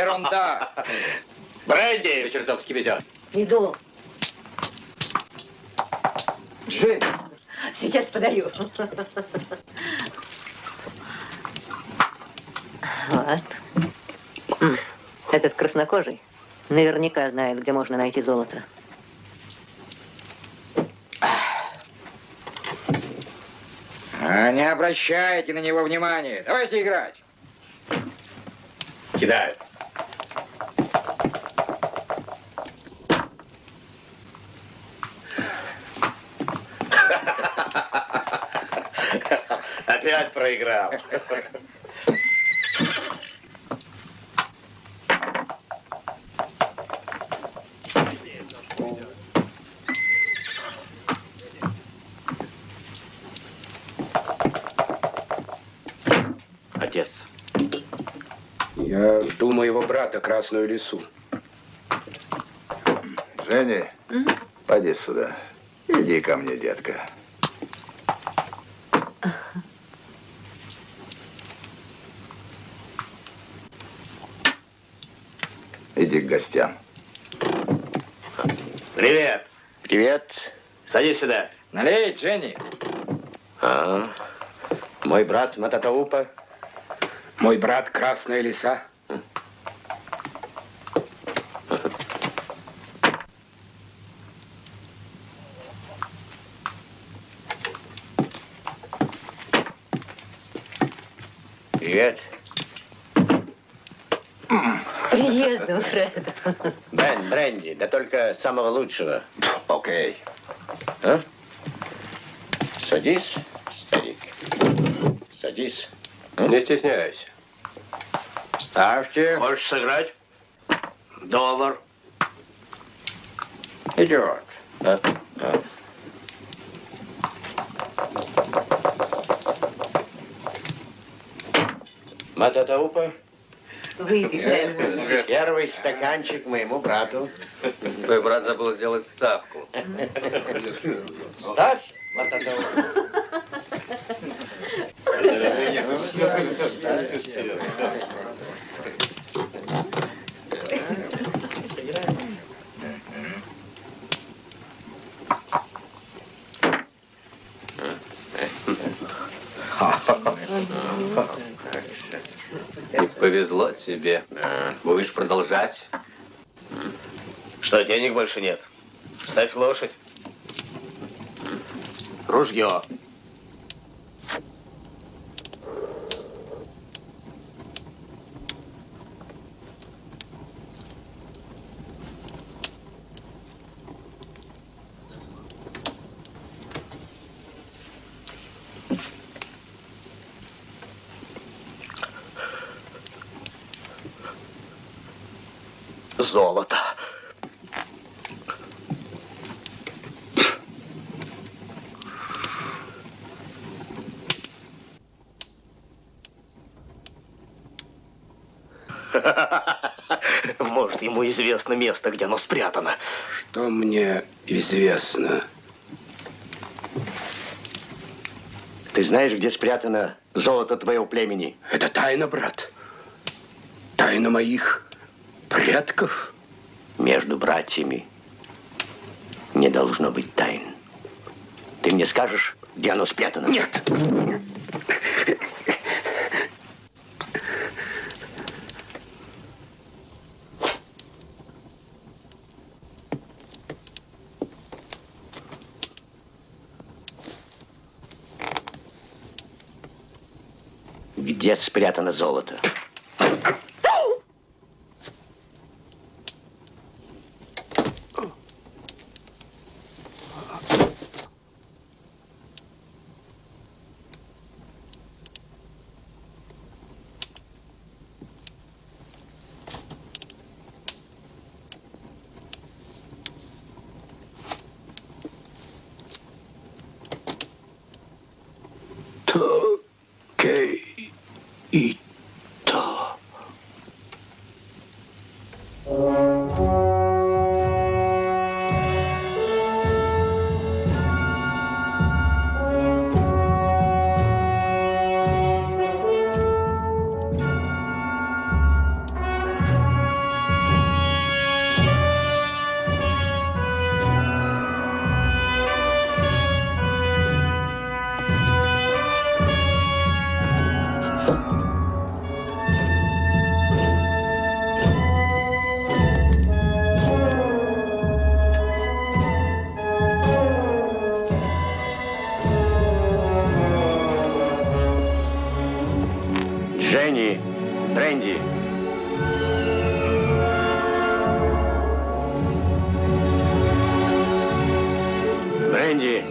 ерунда. Бренди чертовски везет. Иду. Жень. Сейчас подаю. Вот. Этот краснокожий наверняка знает, где можно найти золото. Не обращайте на него внимания. Давайте играть. Кидают. Опять проиграл. Отец. Я жду моего брата, Красную Лису. Женя, поди сюда. Иди ко мне, детка. Иди к гостям. Привет. Привет. Садись сюда. Налей, Дженни. Мой брат Мататаупа. Мой брат Красная Лиса. Привет. С приездом, Фред. Бен, бренди, да только самого лучшего. Окей. А? Садись, старик. Садись. Не стесняйся. Ставьте. Хочешь сыграть? $1. Идет. А? Мататаупа, Выпей, Фред. первый стаканчик моему брату. Твой брат забыл сделать ставку. Ставь, Мататаупа. И повезло тебе. Будешь продолжать. Что, денег больше нет? Ставь лошадь. Ружье. Золото. Может, ему известно место, где оно спрятано. Что мне известно? Ты знаешь, где спрятано золото твоего племени? Это тайна, брат. Тайна моих предков. Между братьями не должно быть тайн. Ты мне скажешь, где оно спрятано? Нет. Где спрятано золото? Ито. Бренди. Бренди.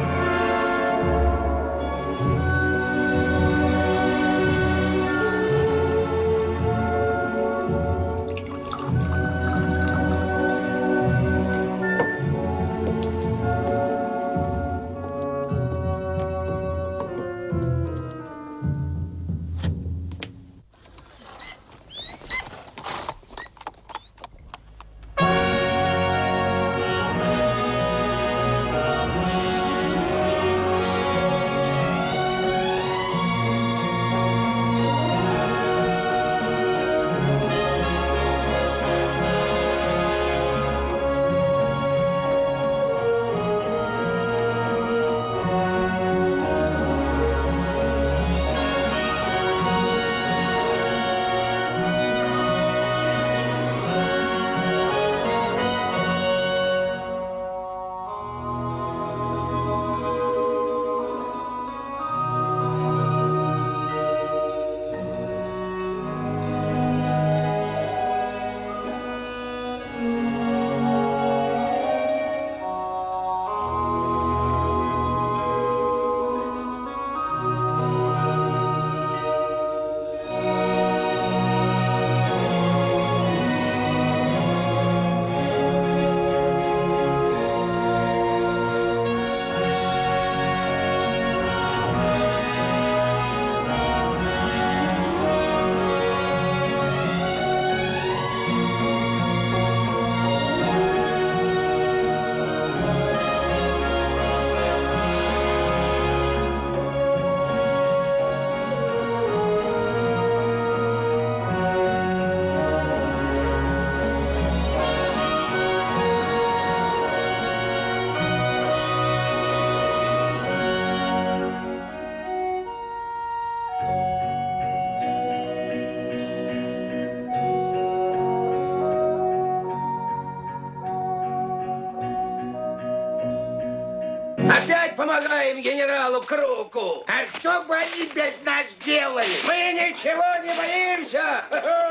Опять помогаем генералу Круку. А что бы они без нас делали? Мы ничего не боимся.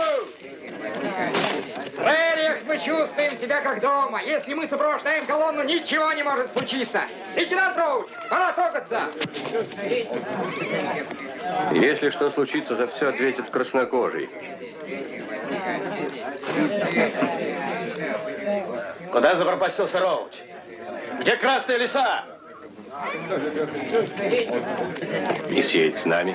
В прериях мы чувствуем себя как дома. Если мы сопровождаем колонну, ничего не может случиться. Лейтенант Роуч, пора трогаться. Если что случится, за все ответит краснокожий. Куда запропастился Роуч? Где красные леса? Не сеять с нами.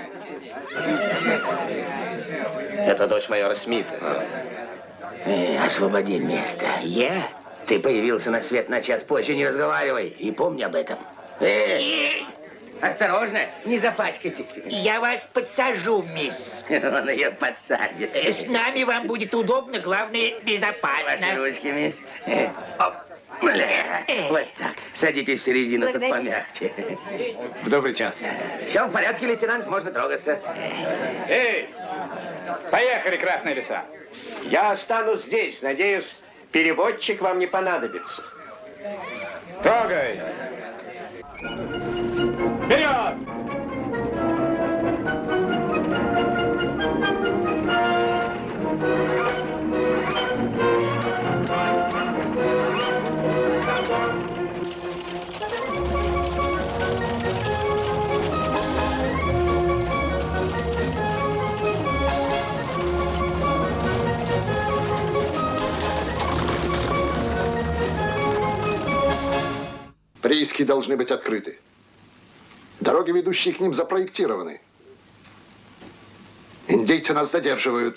Это дочь майора Смита. Освободи место. Я? Ты появился на свет на час позже, не разговаривай. И помни об этом. Осторожно, не запачкайтесь. Я вас подсажу, мисс. Он ее подсадит. С нами вам будет удобно, главное, безопасно. Ваши ручки, мисс. Вот так. Садитесь в середину, тут помягче. В добрый час. Все в порядке, лейтенант, можно трогаться. Эй, поехали, красные леса. Я останусь здесь. Надеюсь, переводчик вам не понадобится. Трогай. Вперед! Прииски должны быть открыты. Дороги, ведущие к ним, запроектированы. Индейцы нас задерживают.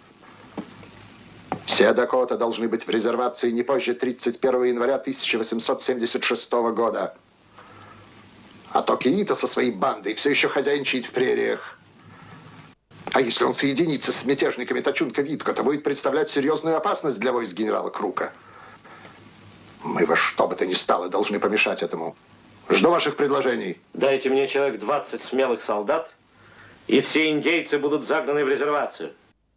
Все Дакота должны быть в резервации не позже 31 января 1876 года. А то Киита со своей бандой все еще хозяйничает в прериях. А если он соединится с мятежниками Тачунка-Витко, то будет представлять серьезную опасность для войск генерала Крука. Мы во что бы то ни стало должны помешать этому. Жду ваших предложений. Дайте мне человек 20 смелых солдат, и все индейцы будут загнаны в резервацию.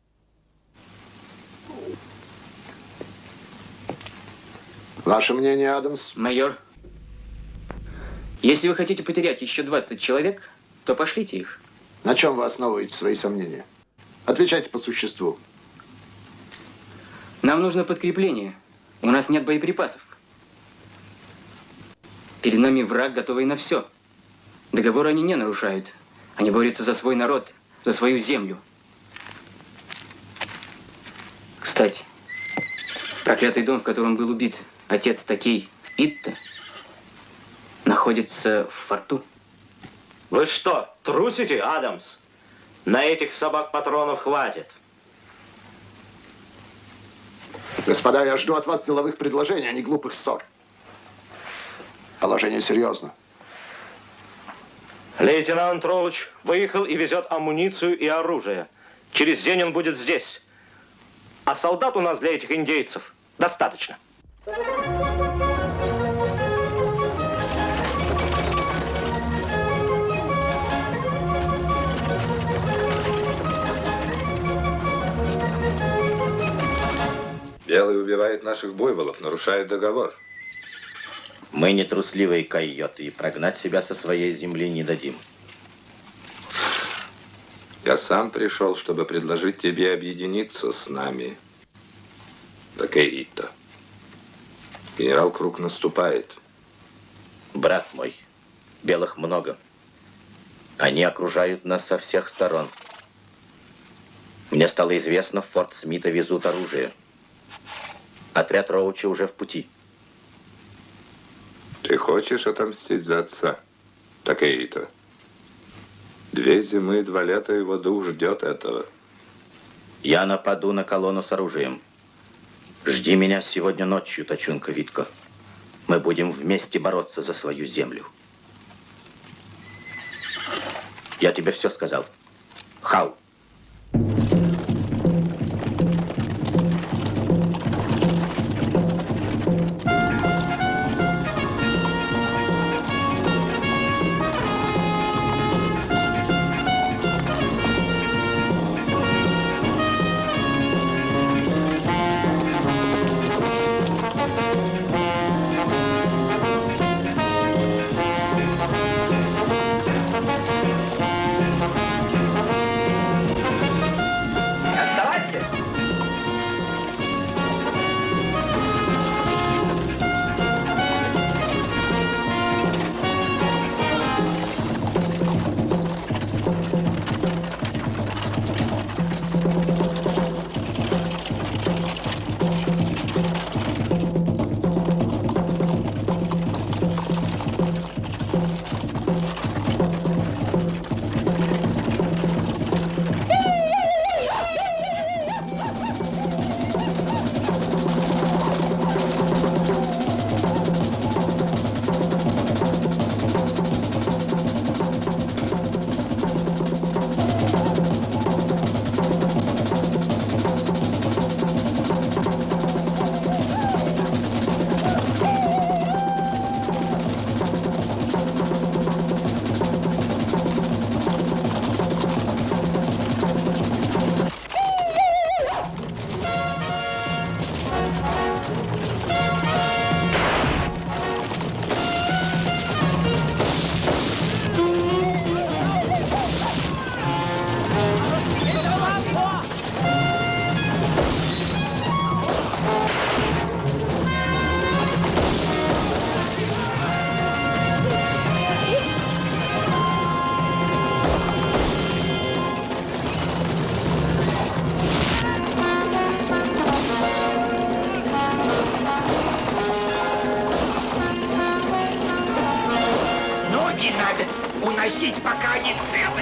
Ваше мнение, Адамс? Майор, если вы хотите потерять еще 20 человек, то пошлите их. На чем вы основываете свои сомнения? Отвечайте по существу. Нам нужно подкрепление. У нас нет боеприпасов. Перед нами враг, готовый на все. Договор они не нарушают. Они борются за свой народ, за свою землю. Кстати, проклятый дом, в котором был убит отец Такей Итта, находится в форту. Вы что, трусите, Адамс? На этих собак патронов хватит. Господа, я жду от вас деловых предложений, а не глупых ссор. Положение серьезно. Лейтенант Роуч выехал и везет амуницию и оружие. Через день он будет здесь. А солдат у нас для этих индейцев достаточно. Белый убивает наших буйволов, нарушает договор. Мы не трусливые койоты и прогнать себя со своей земли не дадим. Я сам пришел, чтобы предложить тебе объединиться с нами. Такеита. Генерал Круг наступает. Брат мой, белых много. Они окружают нас со всех сторон. Мне стало известно, в Форт Смита везут оружие. Отряд Роуча уже в пути. Ты хочешь отомстить за отца? Такеита. 2 зимы и 2 лета его дух ждет этого. Я нападу на колонну с оружием. Жди меня сегодня ночью, Тачунка Витко. Мы будем вместе бороться за свою землю. Я тебе все сказал. Хау. Уносить, пока они целы.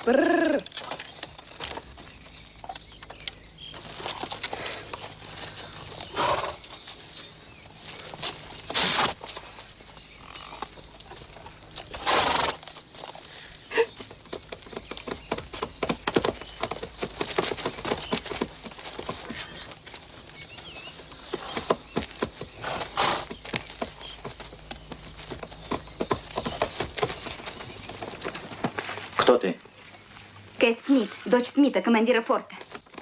Бррр. Кто ты? Кэт Смит, дочь Смита, командира форта.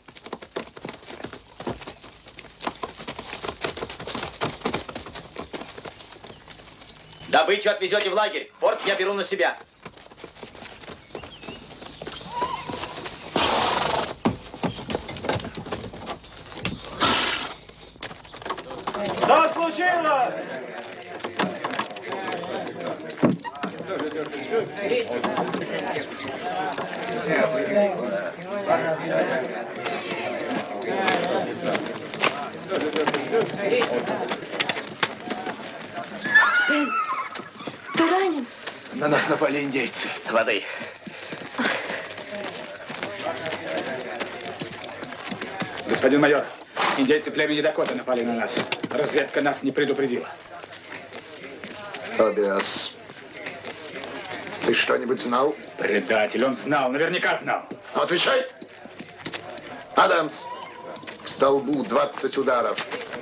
Добычу отвезете в лагерь. Форт я беру на себя. Что случилось? Ты ранен? На нас напали индейцы. Воды. Господин майор, индейцы племени Дакота напали на нас. Разведка нас не предупредила. Тобиас, ты что-нибудь знал? Предатель, он знал, наверняка знал. Отвечай! Адамс, к столбу 20 ударов.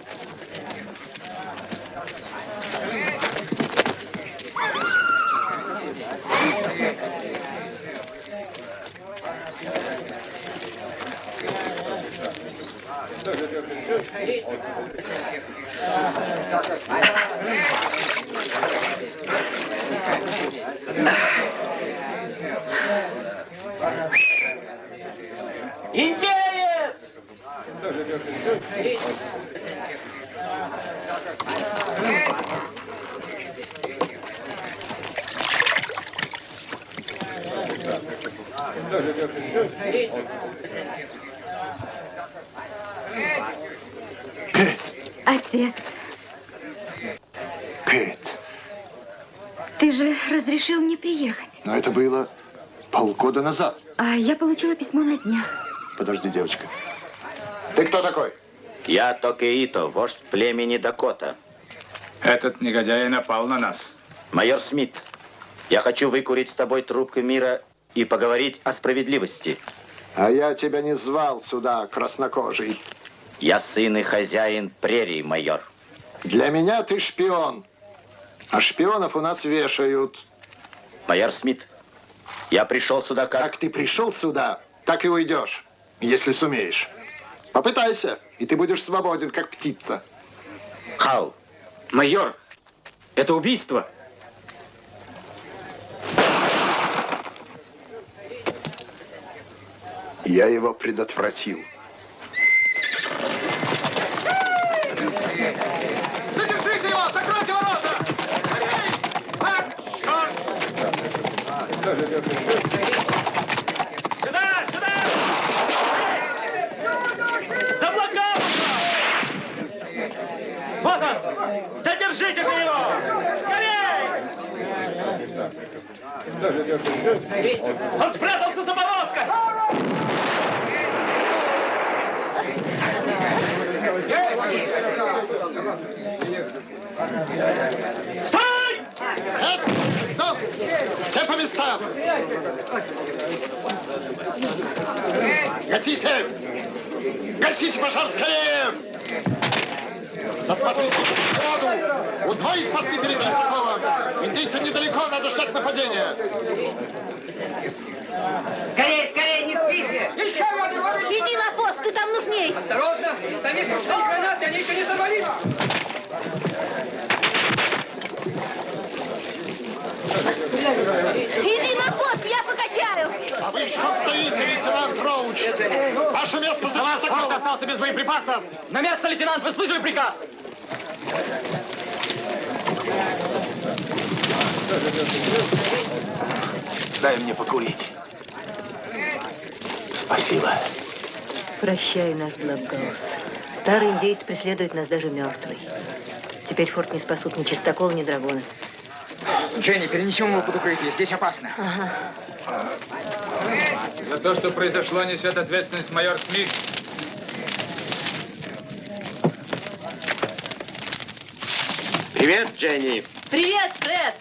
Индеец! Отец, Кэт, ты же разрешил мне приехать. но это было полгода назад. А я получила письмо на днях. Подожди, девочка. Ты кто такой? Я Токеито, вождь племени Дакота. Этот негодяй напал на нас. Майор Смит, я хочу выкурить с тобой трубку мира и поговорить о справедливости. А я тебя не звал сюда, краснокожий. Я сын и хозяин прерий, майор. Для меня ты шпион. А шпионов у нас вешают. Майор Смит, я пришел сюда как... Как ты пришел сюда, так и уйдешь, если сумеешь. Попытайся, и ты будешь свободен, как птица. Хау. Майор, это убийство. Я его предотвратил. Задержите его! Закройте ворота! Скорей! А, черт! Сюда! Сюда! Заблокировано! Вот он! Додержите же его! Скорей! Он спрятался за Болоцкой! Стой! Ну, все по местам! Гасите! Гасите пожар скорее! Посмотрите воду! Удвоить посты перед Чистяковым! Индейцы недалеко, надо ждать нападения! Скорее, скорее, не спите! Еще воды, воды! Иди на пост, ты там нужней! Осторожно! Там есть ружья и гранаты, они еще не взорвались! Иди на пост, я покачаю! А вы что стоите, лейтенант Роуч? Ваше место за Чистяковым! Остался без боеприпасов! На место, лейтенант, вы слышали приказ? Дай мне покурить. Спасибо. Прощай, наш Блэкгаус. Старый индеец преследует нас даже мертвый. Теперь форт не спасут ни чистокол, ни драгоны. Дженни, перенесем его под укрытие, здесь опасно. Ага. За то, что произошло, несет ответственность майор Смит. Привет, Дженни. Привет, Фред.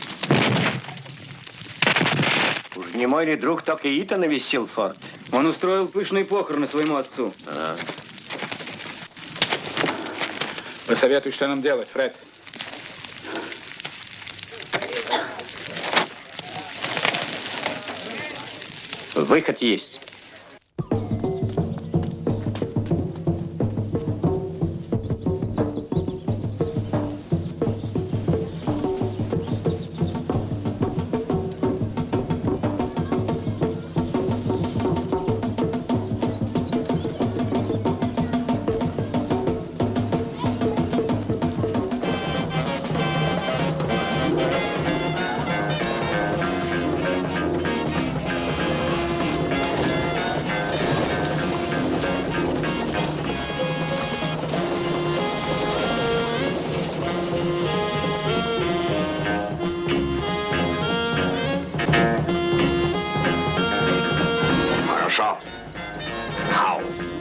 Уж не мой ли друг Токиито навестил форт? Он устроил пышный похороны своему отцу. Посоветуй, что нам делать, Фред. Выход есть. Хорошо. Хау.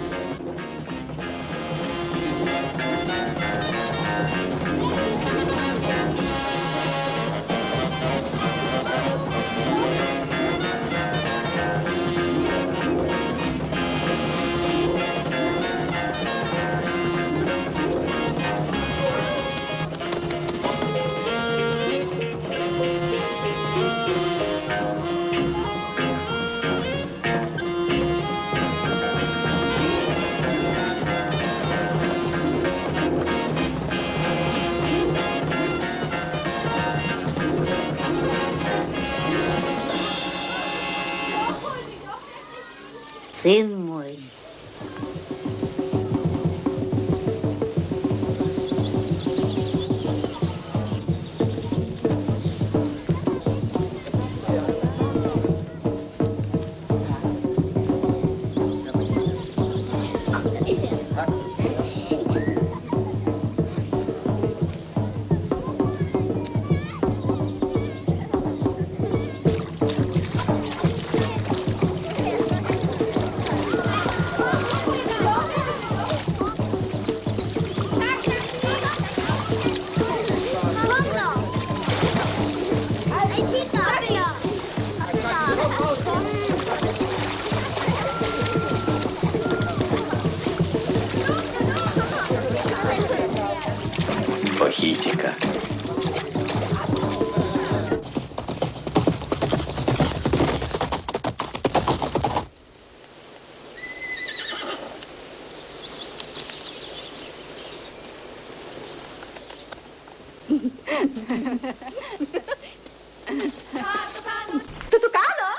Сын мой. Похитика. Тутукано?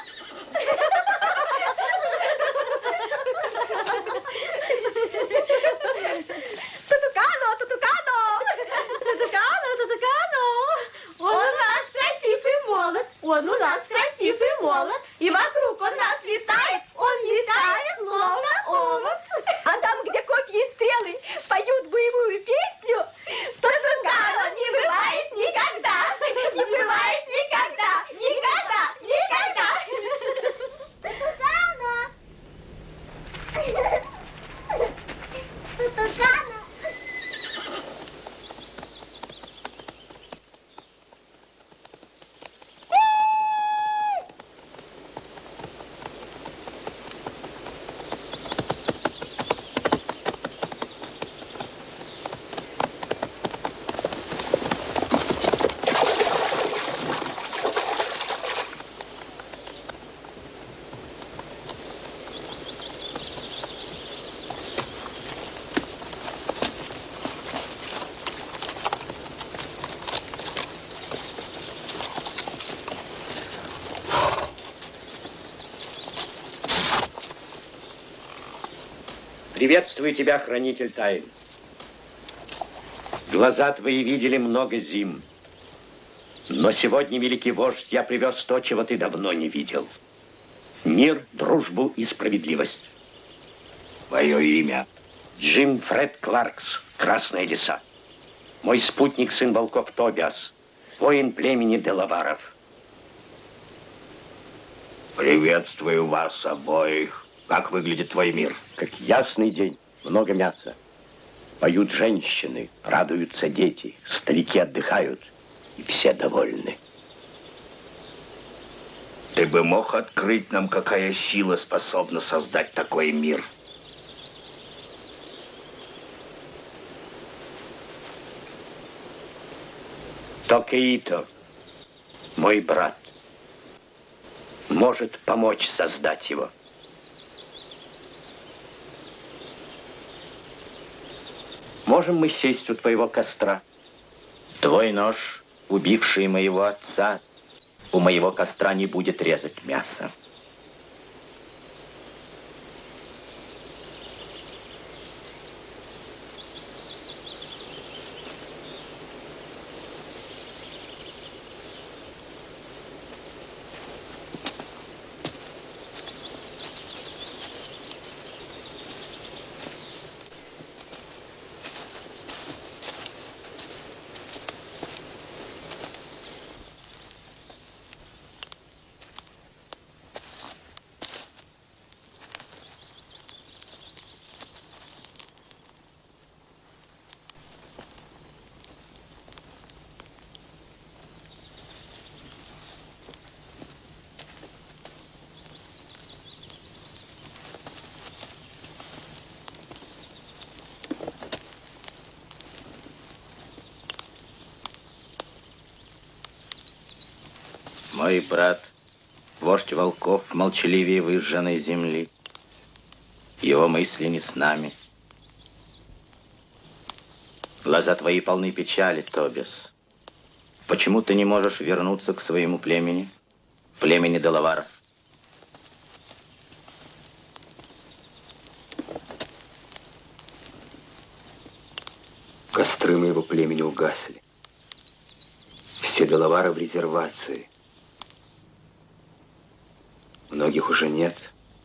Тутукано, Тутукано! Тутукано, Тутукано! Он у нас красив и молод, он у нас красив и молод, и вокруг он нас летает, он летает, словно овод. А там, где копья и стрелы поют боевую песню, Тутукано не бывает никогда, не бывает никогда, никогда, никогда. Тутукано! Тутукано! Приветствую тебя, хранитель тайн. Глаза твои видели много зим. Но сегодня, великий вождь, я привез то, чего ты давно не видел. Мир, дружбу и справедливость. Мое имя Джим Фред Кларкс, Красные леса. Мой спутник, сын волков Тобиас, воин племени Делаваров. Приветствую вас обоих. Как выглядит твой мир? Как ясный день. Много мяса. Поют женщины, радуются дети, старики отдыхают, и все довольны. Ты бы мог открыть нам, какая сила способна создать такой мир? Токеито, мой брат, может помочь создать его. Можем мы сесть у твоего костра? Твой нож, убивший моего отца, у моего костра не будет резать мясо. Мой брат, вождь волков, молчаливее выжженной земли. Его мысли не с нами. Глаза твои полны печали, Тобис. Почему ты не можешь вернуться к своему племени, племени Делаваров? Костры моего племени угасли. Все Делавары в резервации. Многих уже нет.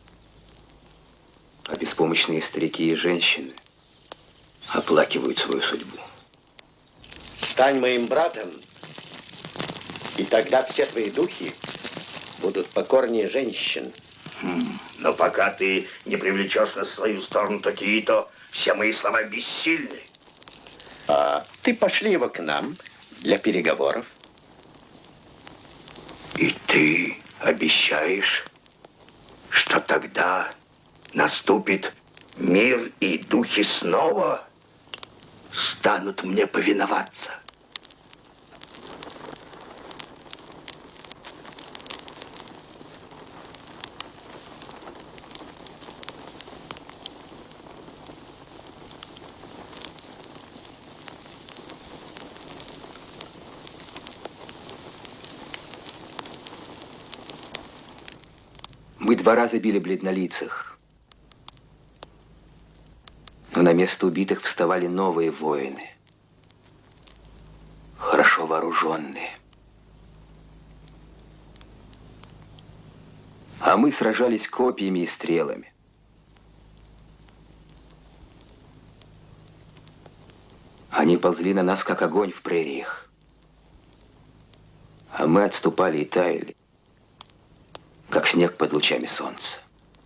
А беспомощные старики и женщины оплакивают свою судьбу. Стань моим братом, и тогда все твои духи будут покорнее женщин. Но пока ты не привлечешь на свою сторону Токеито, все мои слова бессильны. А ты пошли его к нам для переговоров. И ты обещаешь, что тогда наступит мир, и духи снова станут мне повиноваться? Мы 2 раза били бледнолицых. Но на место убитых вставали новые воины. Хорошо вооруженные. А мы сражались копьями и стрелами. Они ползли на нас, как огонь в прериях. А мы отступали и таяли, как снег под лучами солнца.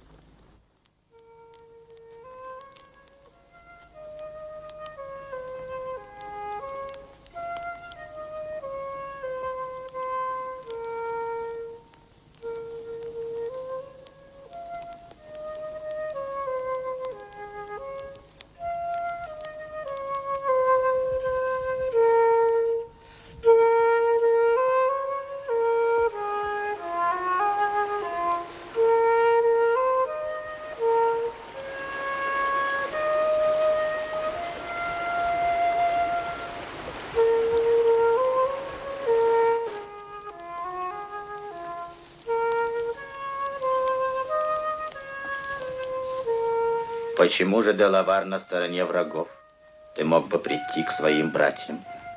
Почему же Делавар на стороне врагов? Ты мог бы прийти к своим братьям.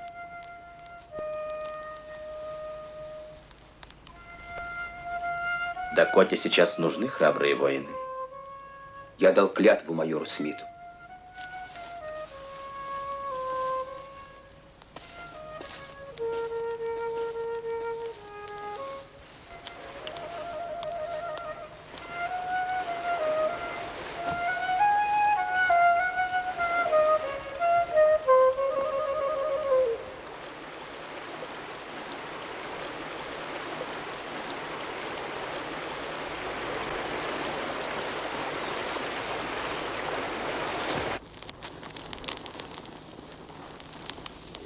Дакоте сейчас нужны храбрые воины. Я дал клятву майору Смиту.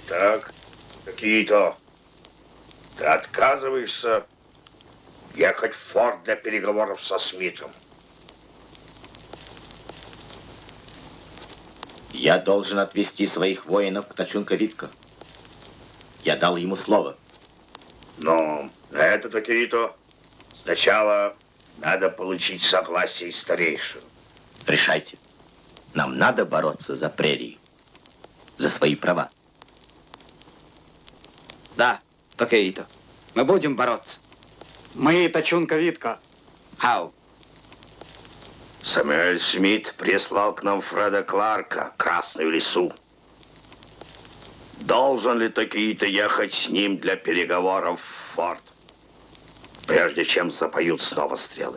Так, какие-то. Ты отказываешься ехать в форт для переговоров со Смитом? Я должен отвести своих воинов к Тачунка-Витко. Я дал ему слово. Но на это, Такеито, сначала надо получить согласие старейшин. Решайте. Нам надо бороться за прерии, за свои права. Да, Такеито. Мы будем бороться. Мы Тачунка-Витко. Хау. Сэмюэль Смит прислал к нам Фреда Кларка, Красную Лису. Должен ли Такеито ехать с ним для переговоров в форт, прежде чем запоют снова стрелы?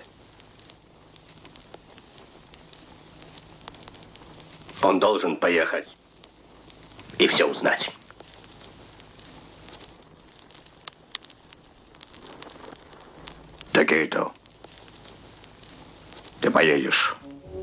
Он должен поехать и все узнать. Такеито, ты поедешь.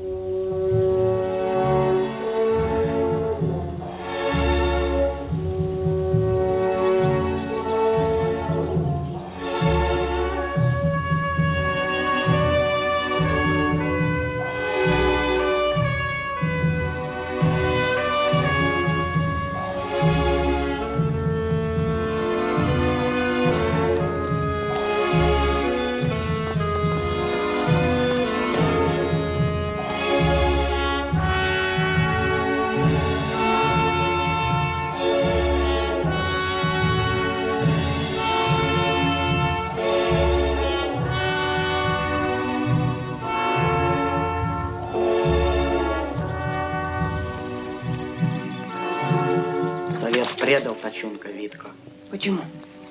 Предал Тачунка-Витко. Почему?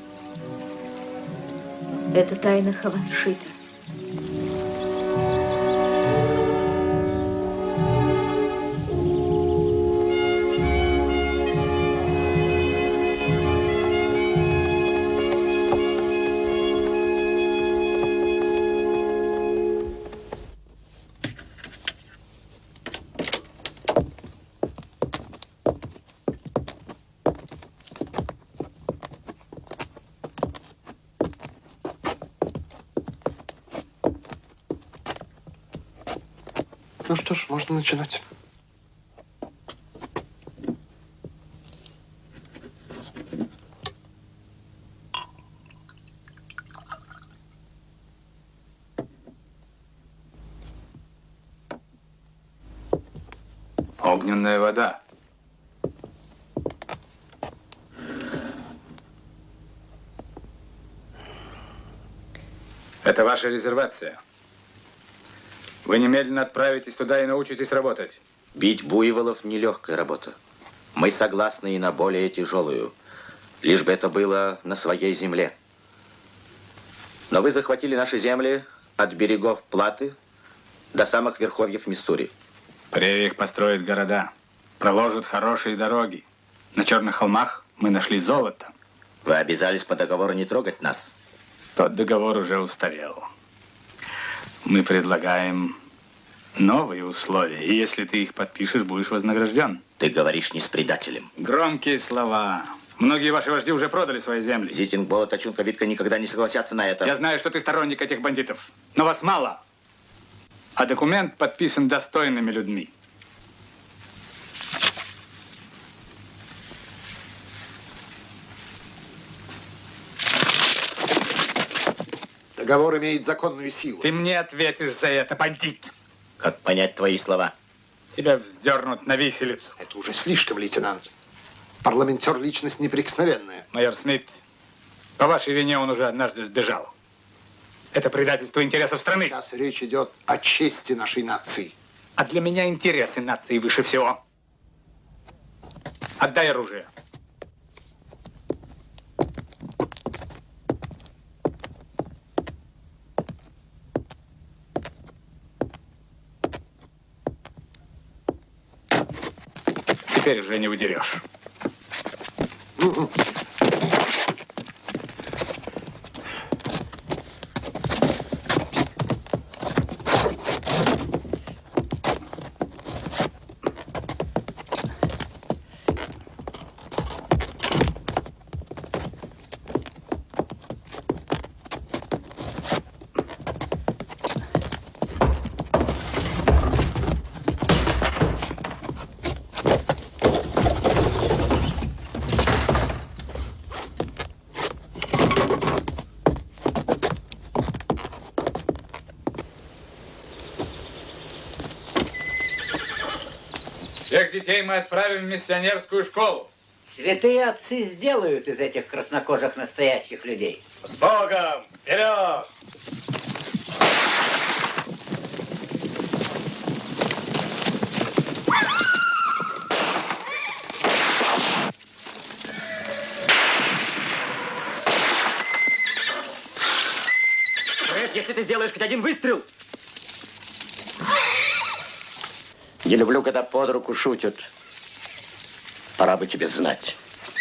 Это тайна Хаваншита. Ну что ж, можно начинать. Огненная вода. Это ваша резервация. Вы немедленно отправитесь туда и научитесь работать. Бить буйволов – нелегкая работа. Мы согласны и на более тяжелую, лишь бы это было на своей земле. Но вы захватили наши земли от берегов Платы до самых верховьев Миссури. В прериях построят города, проложат хорошие дороги. На Черных холмах мы нашли золото. Вы обязались по договору не трогать нас. Тот договор уже устарел. Мы предлагаем новые условия, и если ты их подпишешь, будешь вознагражден. Ты говоришь не с предателем. Громкие слова. Многие ваши вожди уже продали свои земли. Зитингбо, Тачунка-Витко никогда не согласятся на это. Я знаю, что ты сторонник этих бандитов, но вас мало. А документ подписан достойными людьми. Договор имеет законную силу. Ты мне ответишь за это, бандит. Как понять твои слова? Тебя вздернут на виселицу. Это уже слишком, лейтенант. Парламентер — личность неприкосновенная. Майор Смит, по вашей вине он уже однажды сбежал. Это предательство интересов страны. Сейчас речь идет о чести нашей нации. А для меня интересы нации выше всего. Отдай оружие. Теперь уже не удерешь. детей мы отправим в миссионерскую школу. Святые отцы сделают из этих краснокожих настоящих людей. С Богом! Вперед! Фред, если ты сделаешь хоть один выстрел... Не люблю, когда под руку шутят. Пора бы тебе знать.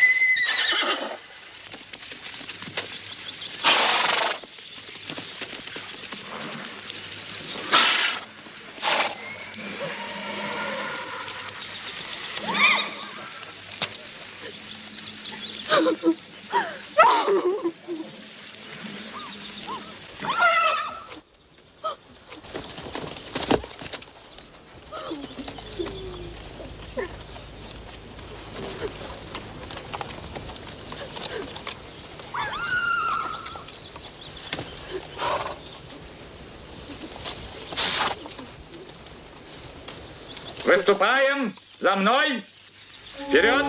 Выступаем! За мной! Вперед!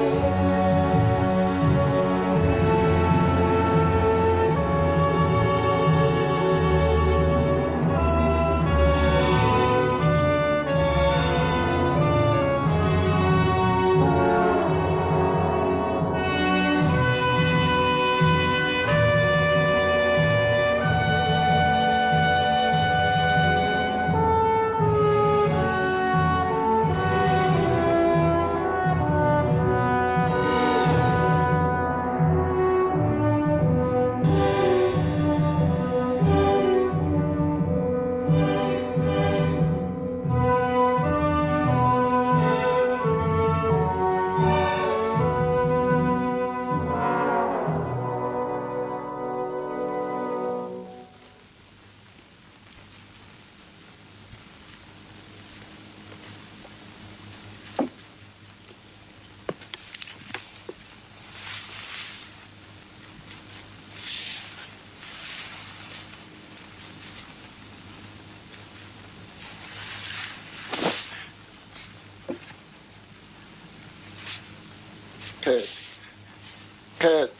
Пэт. Пэт.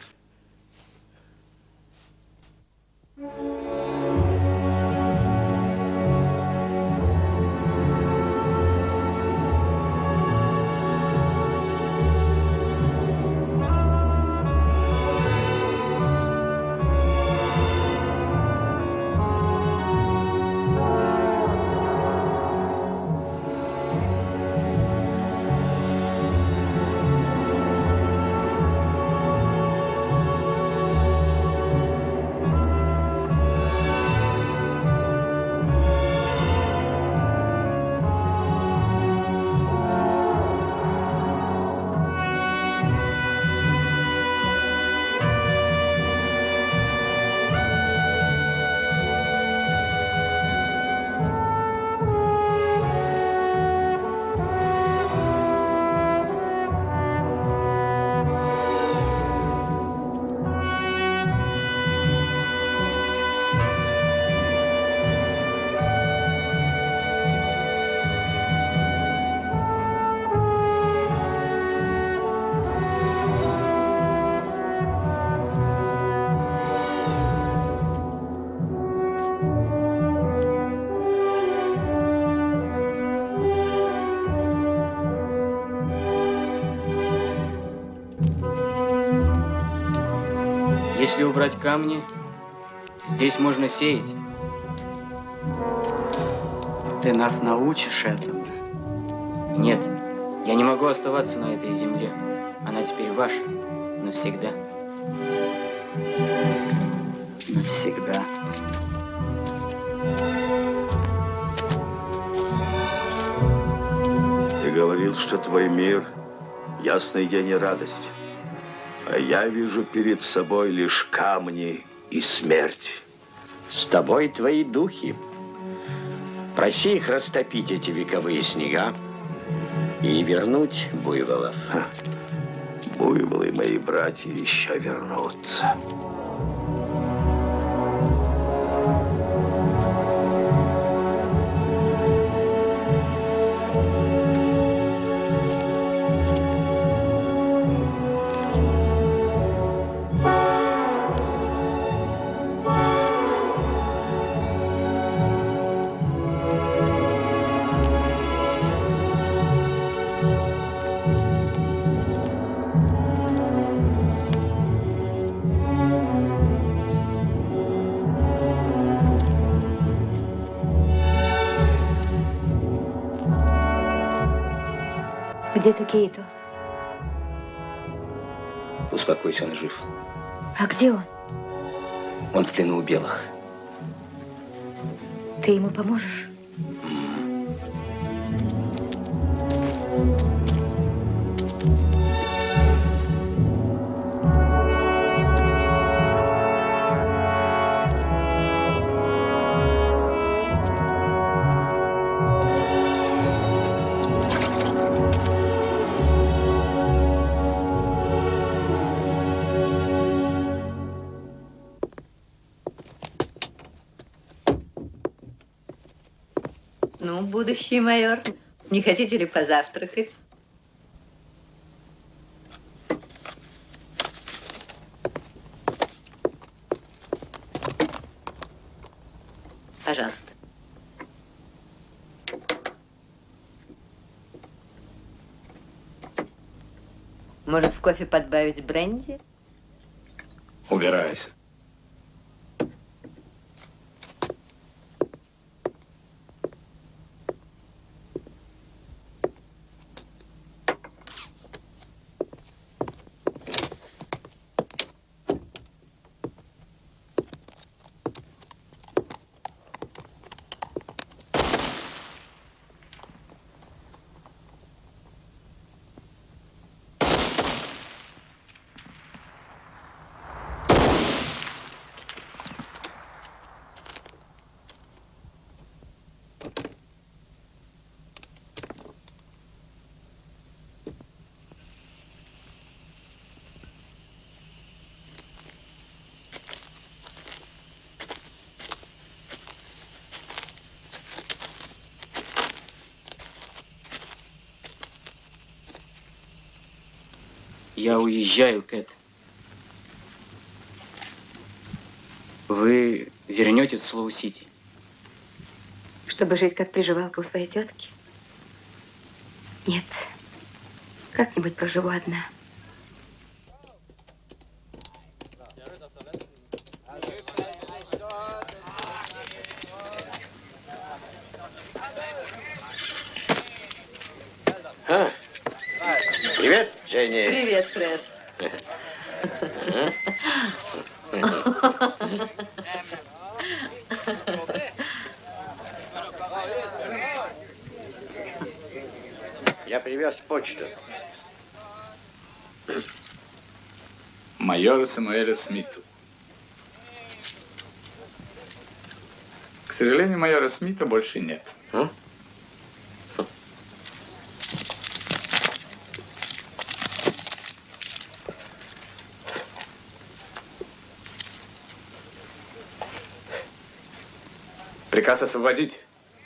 Если убрать камни, здесь можно сеять. Ты нас научишь этому? Нет, я не могу оставаться на этой земле. Она теперь ваша навсегда. Навсегда. Ты говорил, что твой мир — ясный день и радость. А я вижу перед собой лишь камни и смерть. С тобой твои духи. Проси их растопить эти вековые снега и вернуть буйволов. Буйволы, мои братья, еще вернутся. Где Такеито? Успокойся, он жив. А где он? Он в плену у белых. Ты ему поможешь? Ну, будущий майор, не хотите ли позавтракать? Пожалуйста. Может, в кофе подбавить бренди? Убирайся. Я уезжаю, Кэт. Вы вернетесь в Слоу-Сити? Чтобы жить как приживалка у своей тетки? Нет. Как-нибудь проживу одна. Привет, Дженни. Привет, Фред. Я привез почту. Майору Самуэлю Смиту. К сожалению, майора Смита больше нет. Приказ освободить.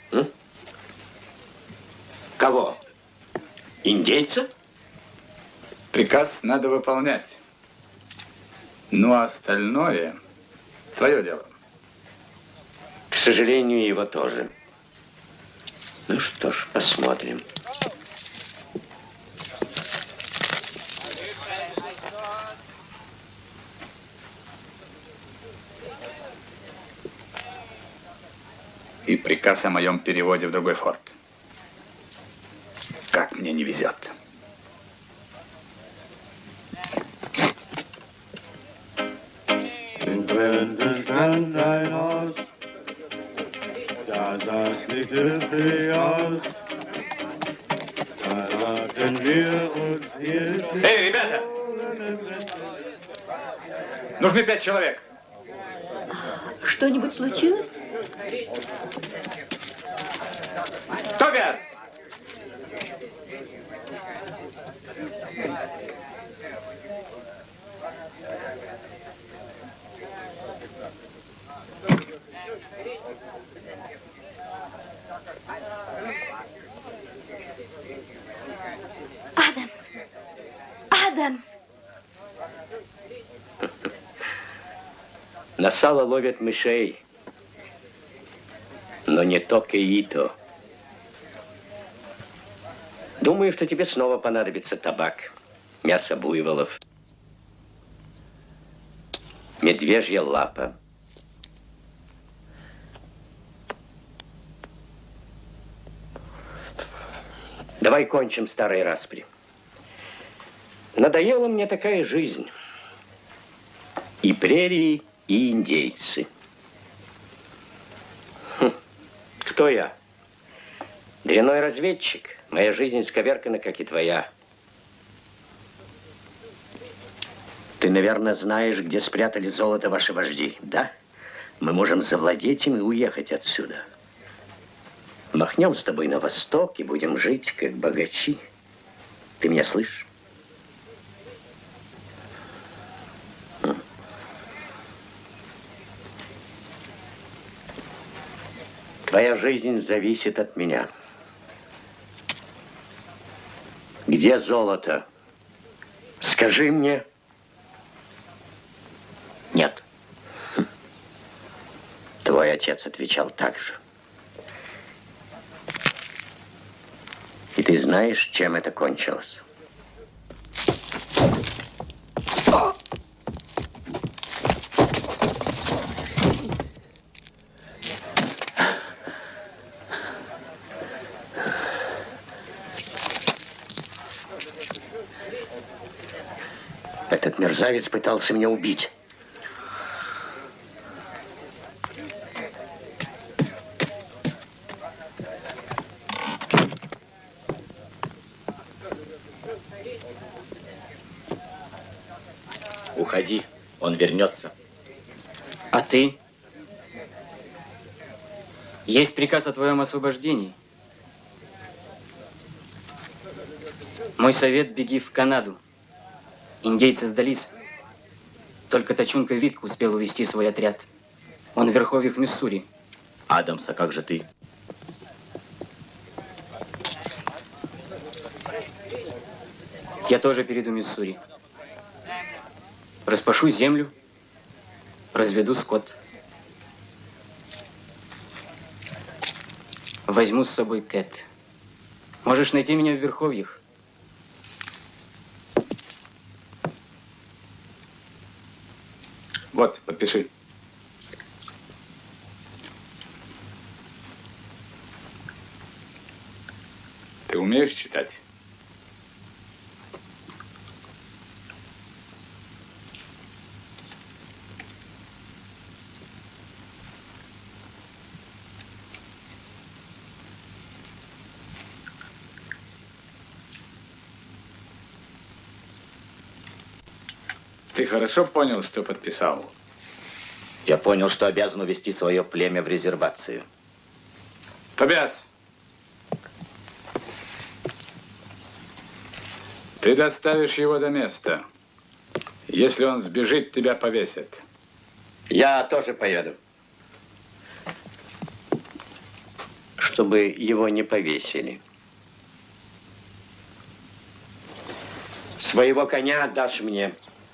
Кого? Индейца? Приказ надо выполнять. Ну, а остальное твое дело. К сожалению, его тоже. Ну что ж, посмотрим. И приказ о моем переводе в другой форт. Как мне не везет. Эй, ребята! Нужны 5 человек. Что-нибудь случилось? Тобиас! Адамс! Адамс! На сало ловят мышей, но не Такеито. Думаю, что тебе снова понадобится табак, мясо буйволов, медвежья лапа. Давай кончим старые распри. Надоела мне такая жизнь. И прерии, и индейцы. Кто я? Дрянной разведчик. Моя жизнь сковеркана, как и твоя. Ты, наверное, знаешь, где спрятали золото ваши вожди, да? Мы можем завладеть им и уехать отсюда. Махнем с тобой на восток и будем жить, как богачи. Ты меня слышишь? Твоя жизнь зависит от меня. Где золото? Скажи мне. Нет. Твой отец отвечал так же. И ты знаешь, чем это кончилось? Этот мерзавец пытался меня убить. Уходи, он вернется. А ты? Есть приказ о твоем освобождении. Мой совет: беги в Канаду. Индейцы сдались. Только Тачунка Витка успел увести свой отряд. Он в верховьях Миссури. Адамс, а как же ты? Я тоже перейду Миссури. Распашу землю, разведу скот. Возьму с собой Кэт. Можешь найти меня в верховьях. Вот, подпиши. Ты умеешь читать? Ты хорошо понял, что подписал? Я понял, что обязан увести свое племя в резервацию. Тобиас! Ты доставишь его до места. Если он сбежит, тебя повесят. Я тоже поеду. Чтобы его не повесили. Своего коня отдашь мне.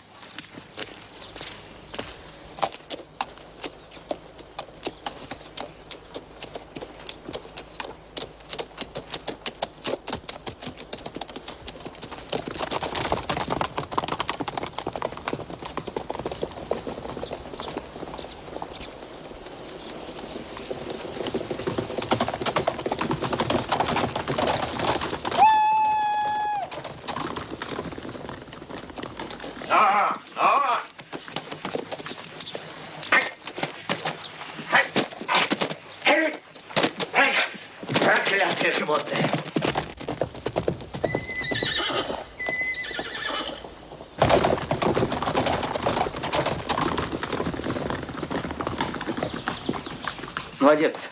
Проклятое животное. Молодец.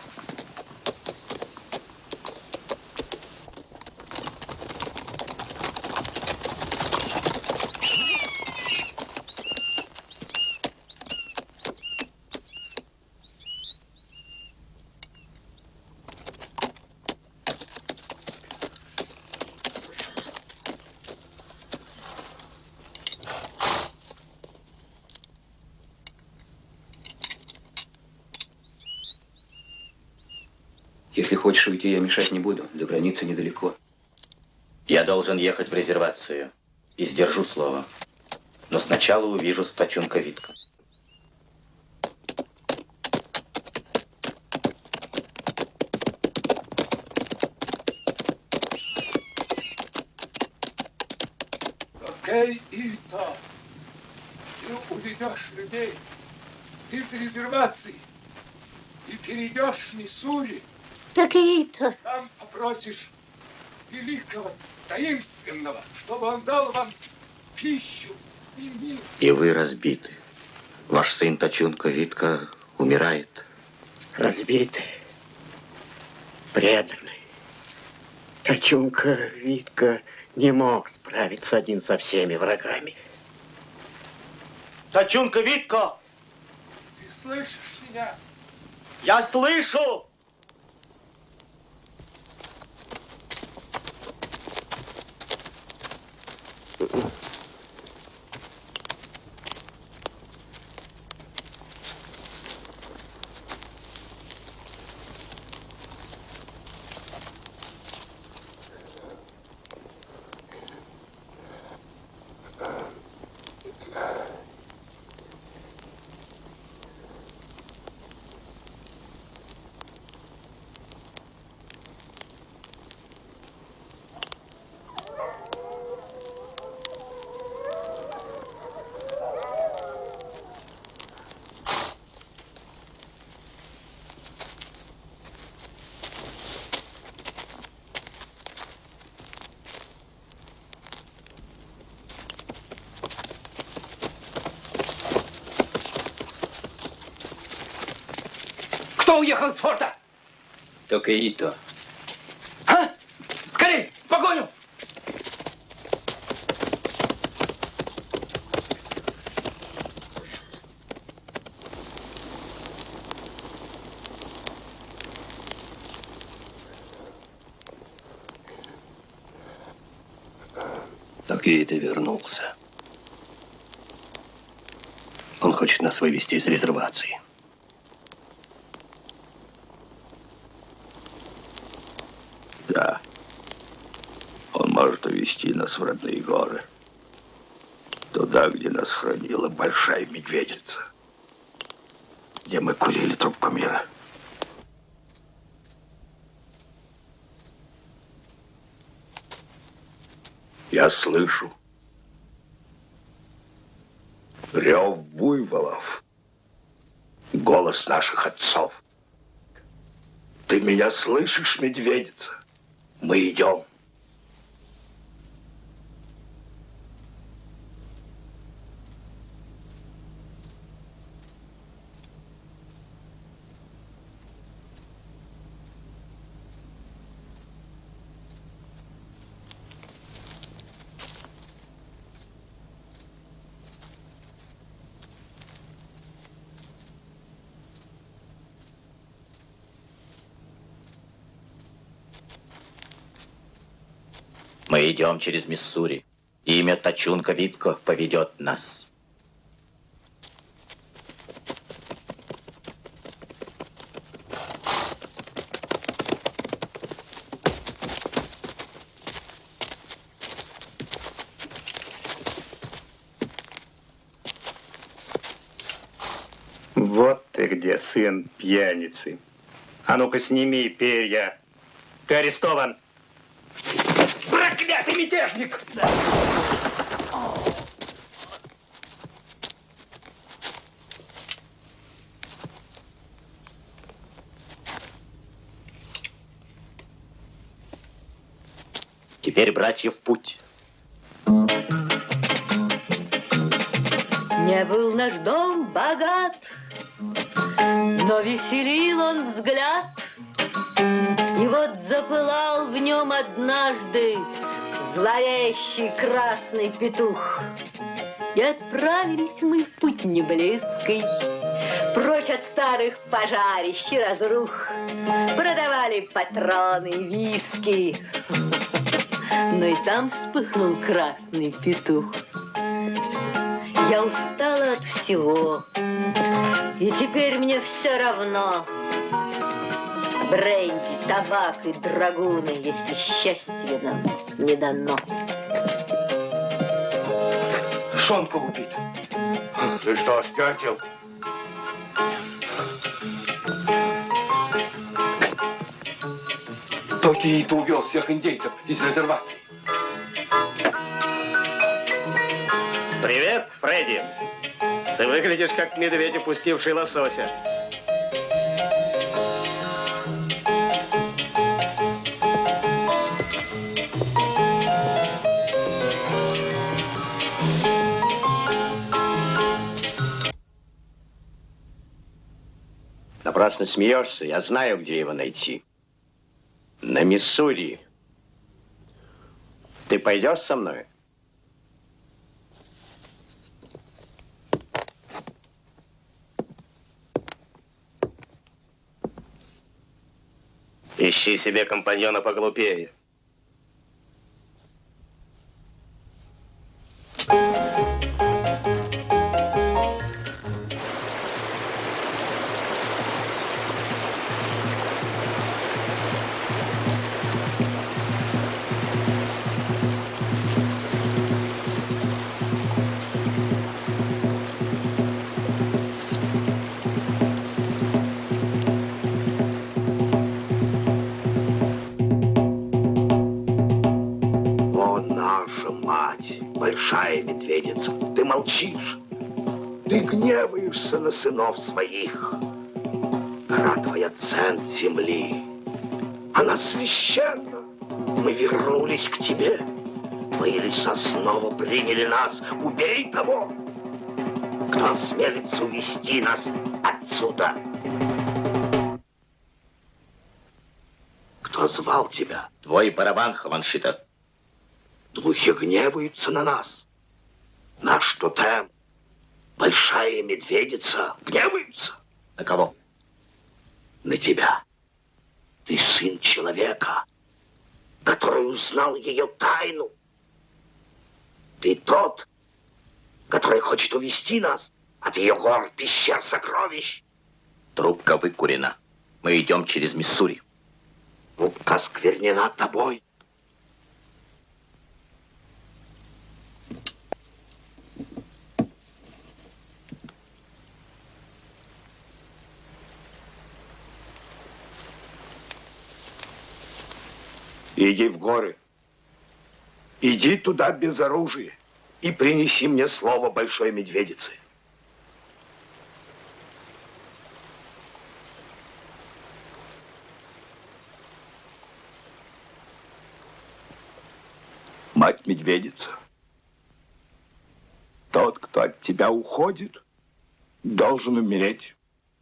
Если хочешь уйти, я мешать не буду. До границы недалеко. Я должен ехать в резервацию. И сдержу слово. Но сначала увижу Тачунка Витка. Что? Ты уведешь людей из резервации и перейдешь в Миссури. Такие-то. Там попросишь великого, таинственного, чтобы он дал вам пищу и мир. И вы разбиты. Ваш сын Тачунка Витка умирает. Разбитый, преданный. Тачунка Витка не мог справиться один со всеми врагами. Тачунка Витко! Ты слышишь меня? Я слышу! Кто уехал с форта? Только и то. А? Скорей, в погоню! Такие-то вернулся. Он хочет нас вывести из резервации. Да. Он может увести нас в родные горы. Туда, где нас хранила большая медведица. Где мы курили трубку мира. Я слышу рев буйволов, голос наших отцов. Ты меня слышишь, медведица? Мы идем. Мы идем через Миссури. Имя Тачунка Витко поведет нас. Вот ты где, сын пьяницы. А ну-ка сними перья. Ты арестован. Проклятый мятежник! Теперь, братья, в путь. Не был наш дом богат, но веселил он взгляд. И вот запылал в нем однажды зловещий красный петух. И отправились мы в путь неблизкий, прочь от старых пожарищ и разрух. Продавали патроны, виски, но и там вспыхнул красный петух. Я устала от всего, и теперь мне все равно. Бренди, табак и драгуны, если счастье нам не дано. Шонка убит. Ты что, спятил? Токиито увел всех индейцев из резервации. Привет, Фредди. Ты выглядишь как медведь, упустивший лосося. Напрасно смеешься, я знаю, где его найти. На Миссури. Ты пойдешь со мной? Ищи себе компаньона поглупее. Большая медведица, ты молчишь. Ты гневаешься на сынов своих. Гора твоя центр земли. Она священна. Мы вернулись к тебе. Твои леса снова приняли нас. Убей того, кто осмелится увести нас отсюда. Кто звал тебя? Твой барабан, Хаваншита. Духи гневаются на нас. Наш тотем, большая медведица, гневаются. На кого? На тебя. Ты сын человека, который узнал ее тайну. Ты тот, который хочет увести нас от ее гор, пещер, сокровищ. Трубка выкурена. Мы идем через Миссури. Трубка сквернена тобой. Иди в горы. Иди туда без оружия и принеси мне слово большой медведицы. Мать-медведица, тот, кто от тебя уходит, должен умереть.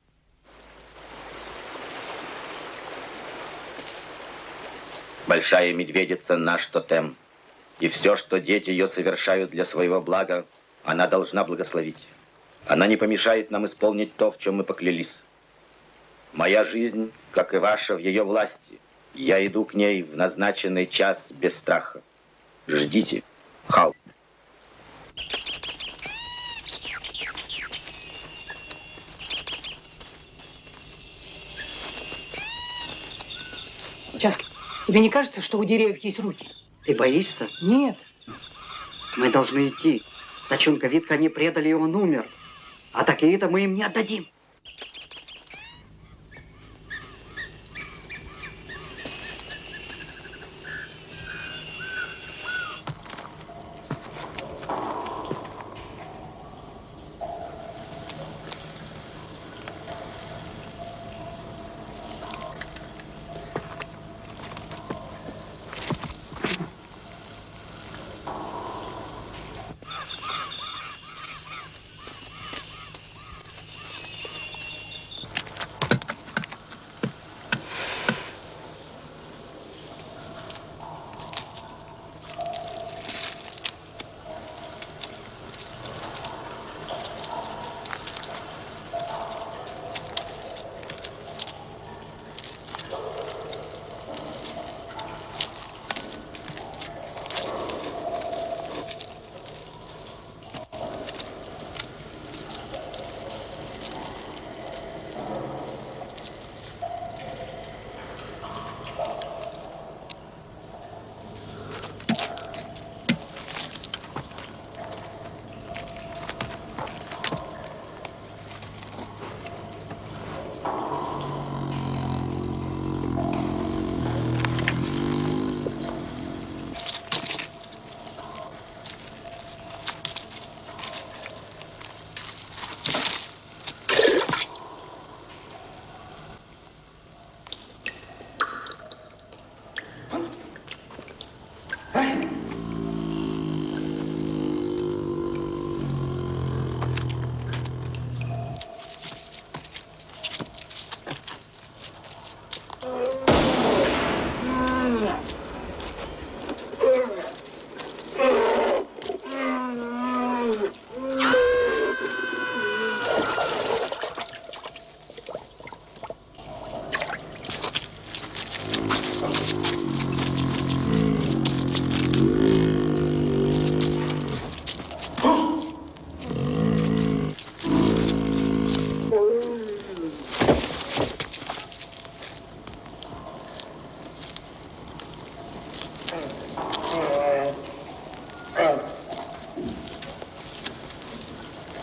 Большая медведица — наш тотем. И все, что дети ее совершают для своего блага, она должна благословить. Она не помешает нам исполнить то, в чем мы поклялись. Моя жизнь, как и ваша, в ее власти. Я иду к ней в назначенный час без страха. Ждите. Хау. Часки, тебе не кажется, что у деревьев есть руки? Ты боишься? Нет. Мы должны идти. Тачунка Витка они предали, и он умер. А такие-то мы им не отдадим.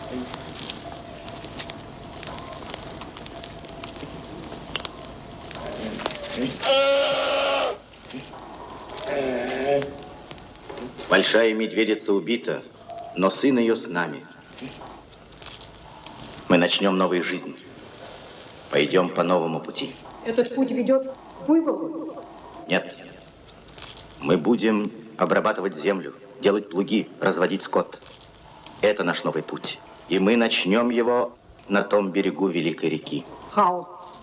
Большая медведица убита, но сын ее с нами. Мы начнем новую жизнь. Пойдем по новому пути. Этот путь ведет к буйволу? Нет. Мы будем обрабатывать землю, делать плуги, разводить скот. Это наш новый путь. И мы начнем его на том берегу великой реки. Хау.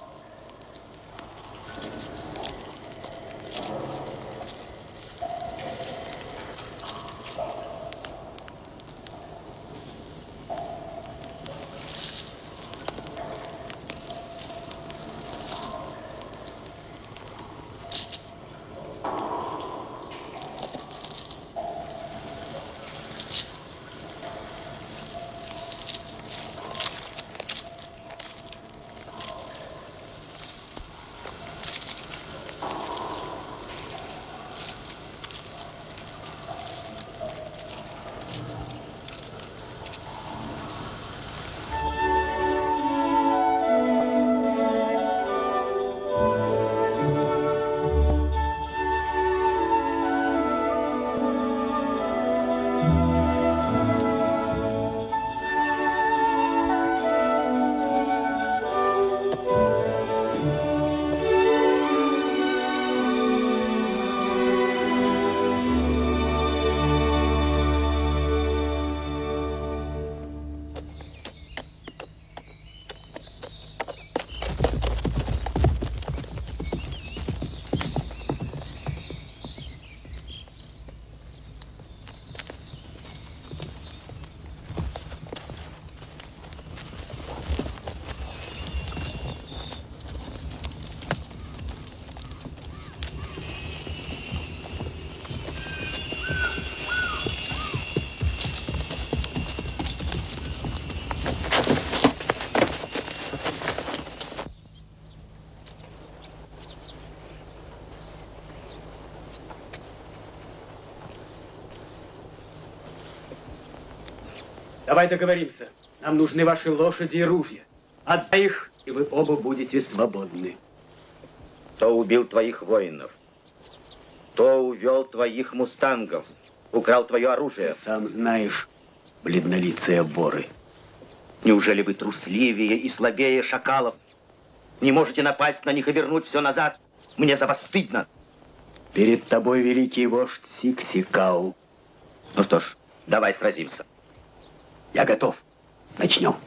Давай договоримся. Нам нужны ваши лошади и ружья. Отдай их, и вы оба будете свободны. Кто убил твоих воинов? Кто увел твоих мустангов? Украл твое оружие? Ты сам знаешь, бледнолицые воры. Неужели вы трусливее и слабее шакалов? Не можете напасть на них и вернуть все назад? Мне за вас стыдно. Перед тобой великий вождь Сиксикау. Ну что ж, давай сразимся. Я готов. Начнем.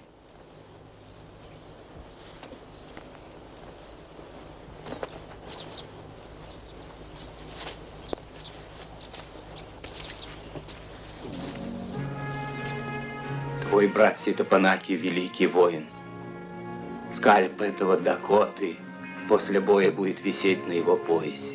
Твой брат Ситопанаки великий воин. Скальп этого Дакоты после боя будет висеть на его поясе.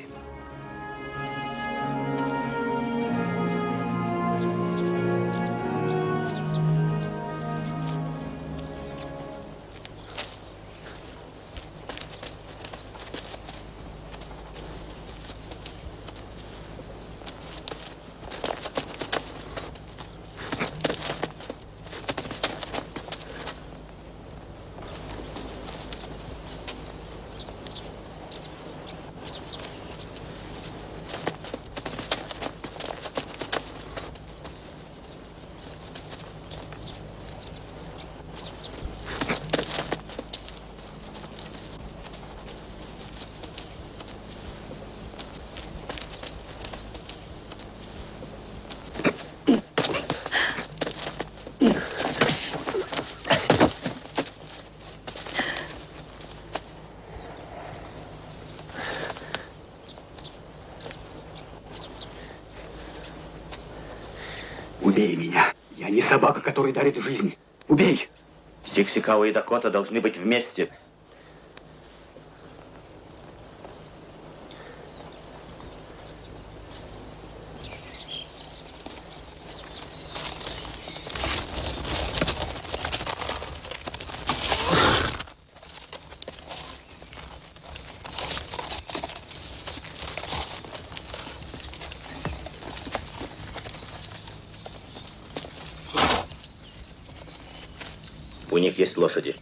Убей меня. Я не собака, которая дарит жизнь. Убей! Сиксикау и Дакота должны быть вместе. У них есть лошади.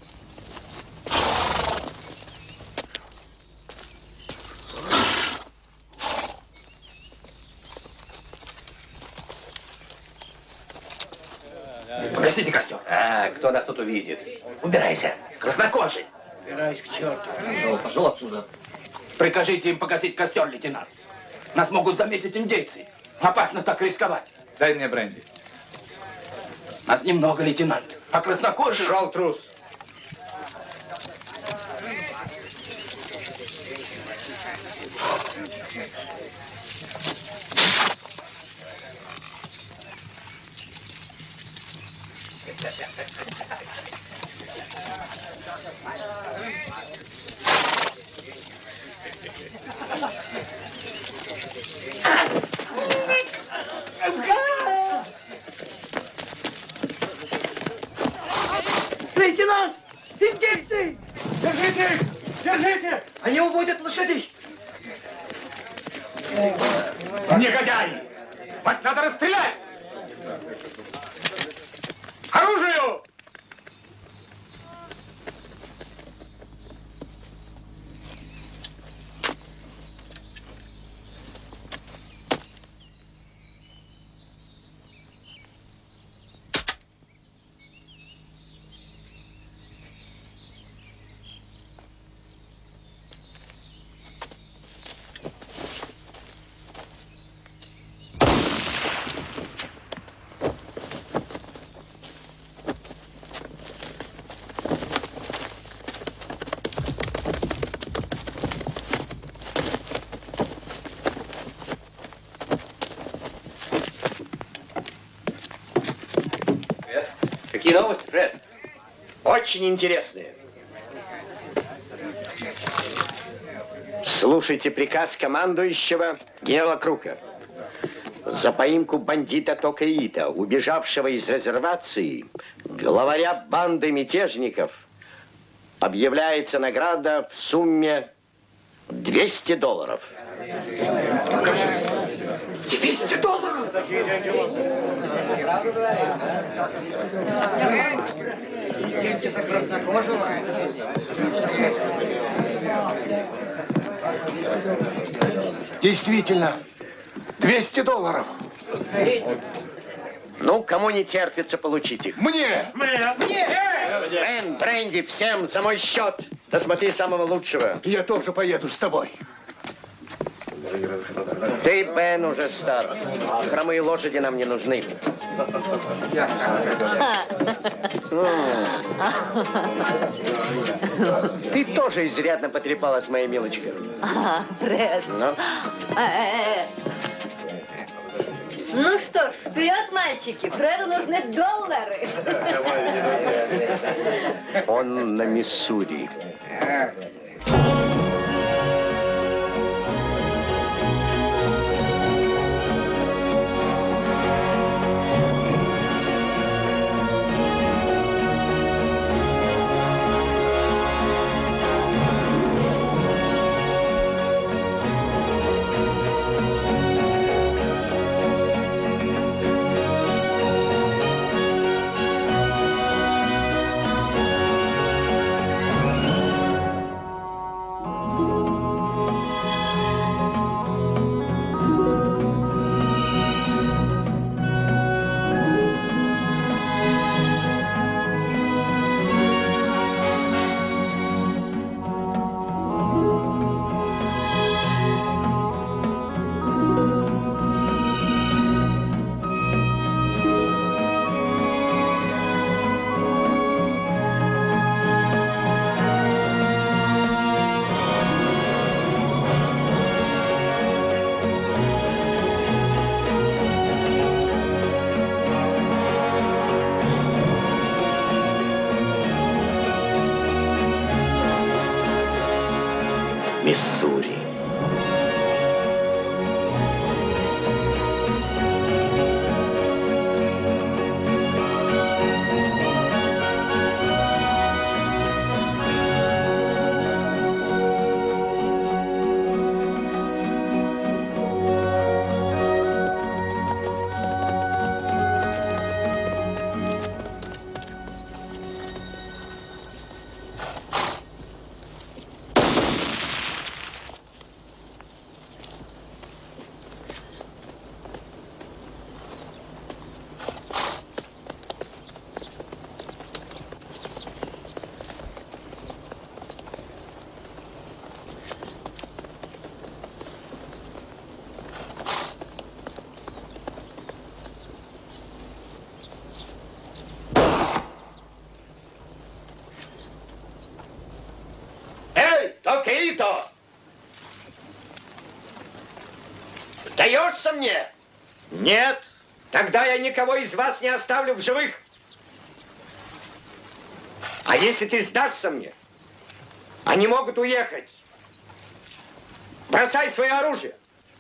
Погасите костер. А, кто нас тут увидит? Убирайся. Краснокожий. Убирайся к черту. Пошел отсюда. Прикажите им погасить костер, лейтенант. Нас могут заметить индейцы. Опасно так рисковать. Дай мне бренди. Нас немного, лейтенант. А краснокожий... Шел трус. Лейтенант! Индейцы! Держите их! Держите! Они уводят лошадей! Негодяи! Вас надо расстрелять! Оружию! Какие новости, Фред? Очень интересные. Слушайте приказ командующего генерала Крука. За поимку бандита Токаита, убежавшего из резервации, главаря банды мятежников, объявляется награда в сумме $200. Покажи. $200! Действительно, $200. Ну, кому не терпится получить их? Мне! Бен, бренди, всем за мой счет. Да смотри самого лучшего. Я тоже поеду с тобой. Ты, Бен, уже стар. Хромые лошади нам не нужны. Ты тоже изрядно потрепалась, моя милочка. Фред. Ну? Ну что ж, вперед, мальчики. Фреду нужны $. Он на Миссури. Миссури. Такеито! Сдаешься мне? Нет. Тогда я никого из вас не оставлю в живых. А если ты сдашься мне, они могут уехать. Бросай свое оружие.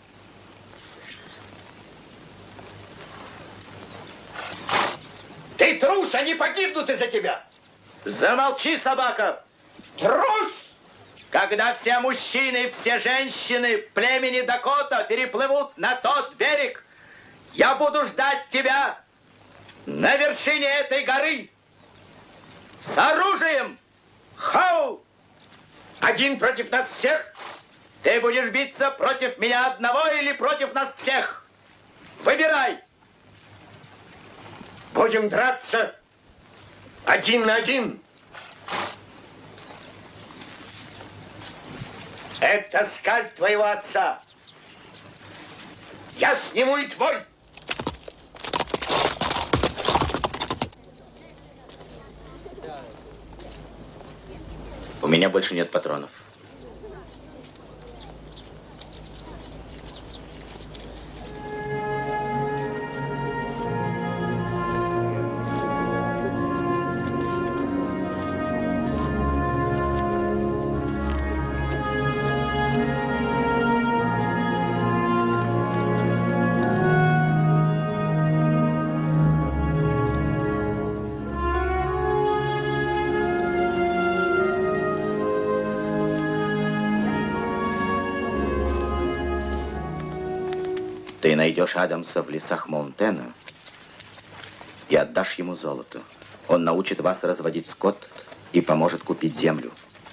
Ты трус, они погибнут из-за тебя. Замолчи, собака! Трус! Когда все мужчины, все женщины племени Дакота переплывут на тот берег, я буду ждать тебя на вершине этой горы с оружием. Хау! Один против нас всех? Ты будешь биться против меня одного или против нас всех? Выбирай! Будем драться 1 на 1. Это скальп твоего отца. Я сниму и твой. У меня больше нет патронов. Ты найдешь Адамса в лесах Маунтена и отдашь ему золото. Он научит вас разводить скот и поможет купить землю.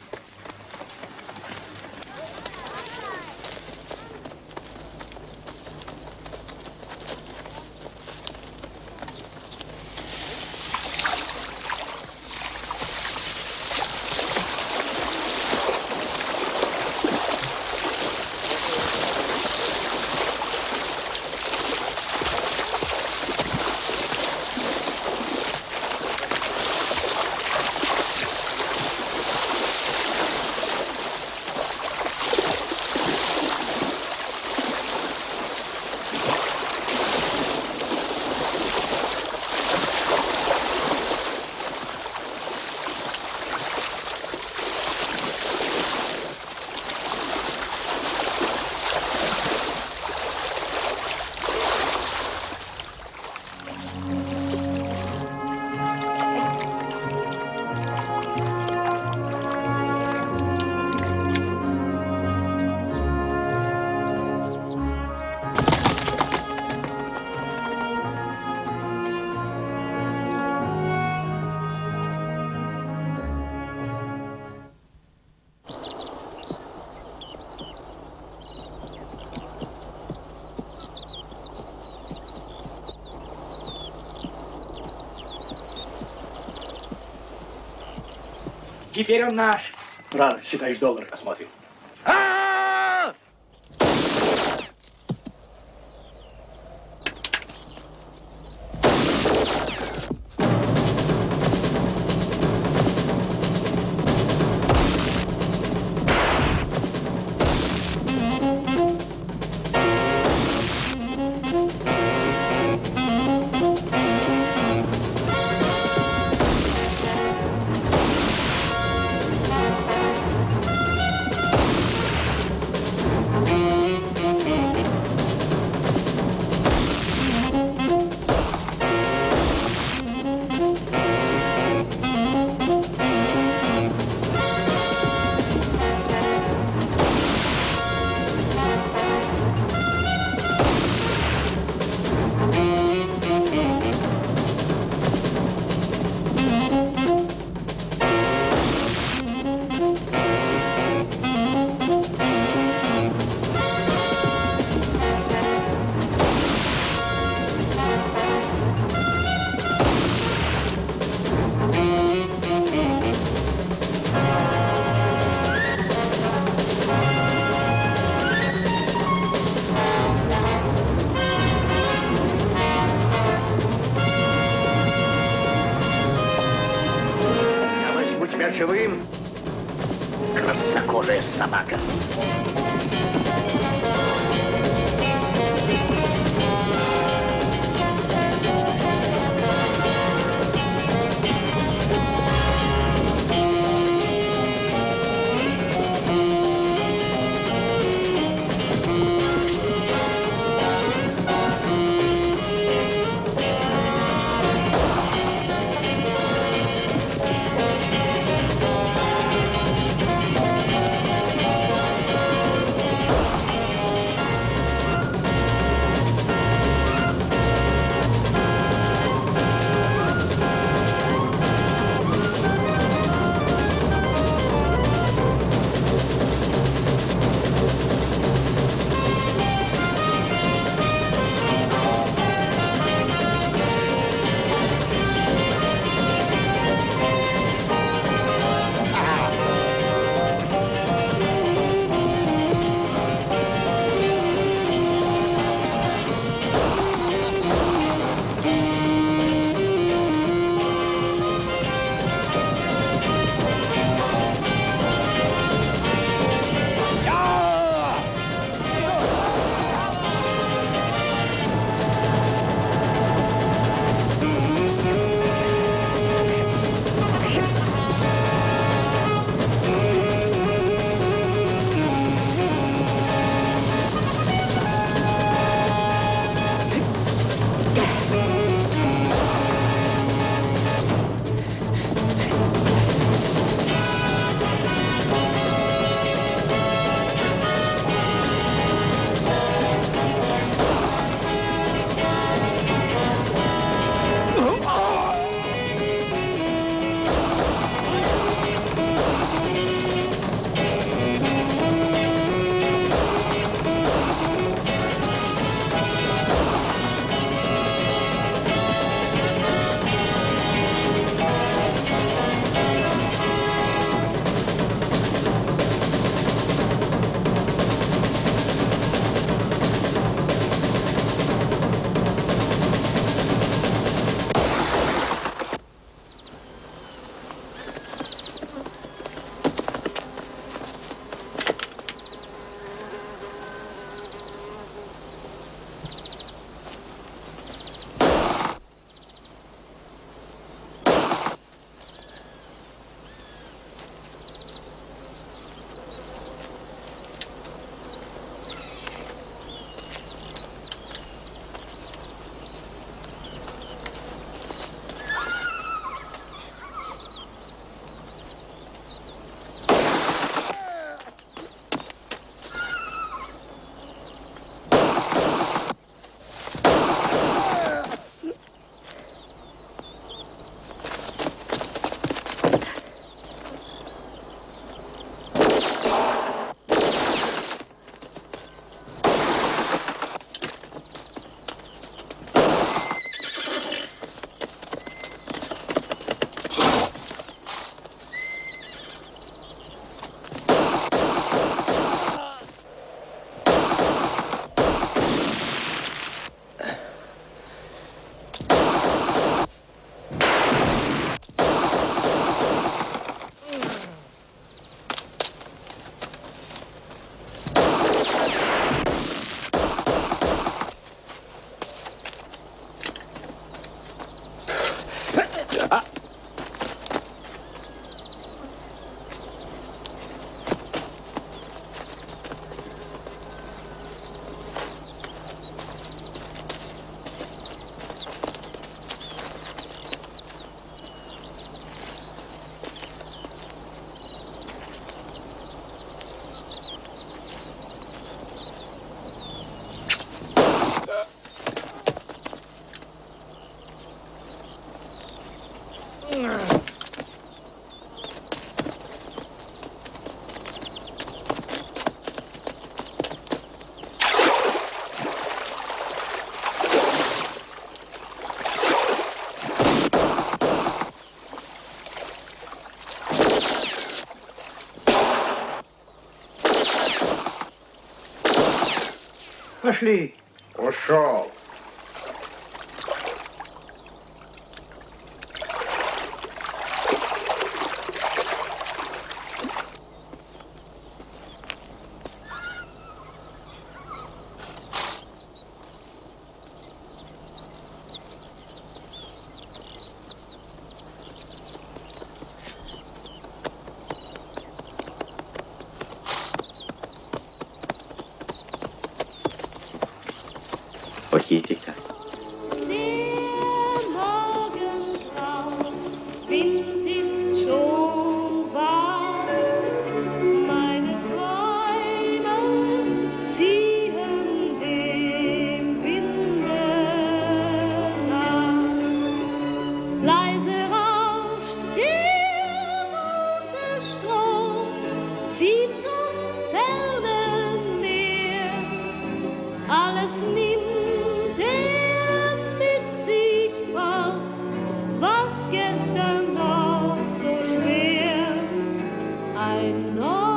Теперь он наш. Рано считаешь доллары, посмотрим. Живым. краснокожая собака. Пошли. Ушел. Никитика. Wind ist schon warm, meine Träume ziehen dem Winde nach. Leise rauscht der große Strom, zieht zum fernen Meer. Alles nimmt er mit sich fort, was gestern noch so schwer. Ein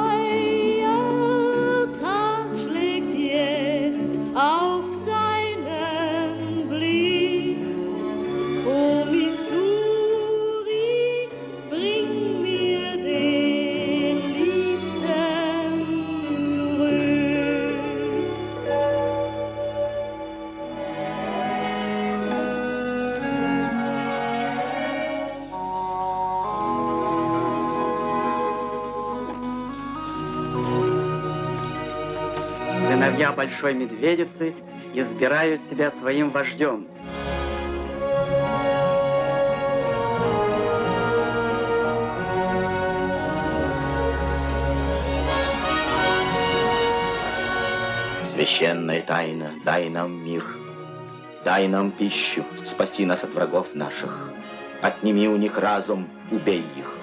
neuer Tag schlägt jetzt auf seinen Blick. O Missouri, bring mir den Liebsten zurück. Сыновья Большой Медведицы избирают тебя своим вождем. Священная тайна, дай нам мир, дай нам пищу, спаси нас от врагов наших, отними у них разум, убей их.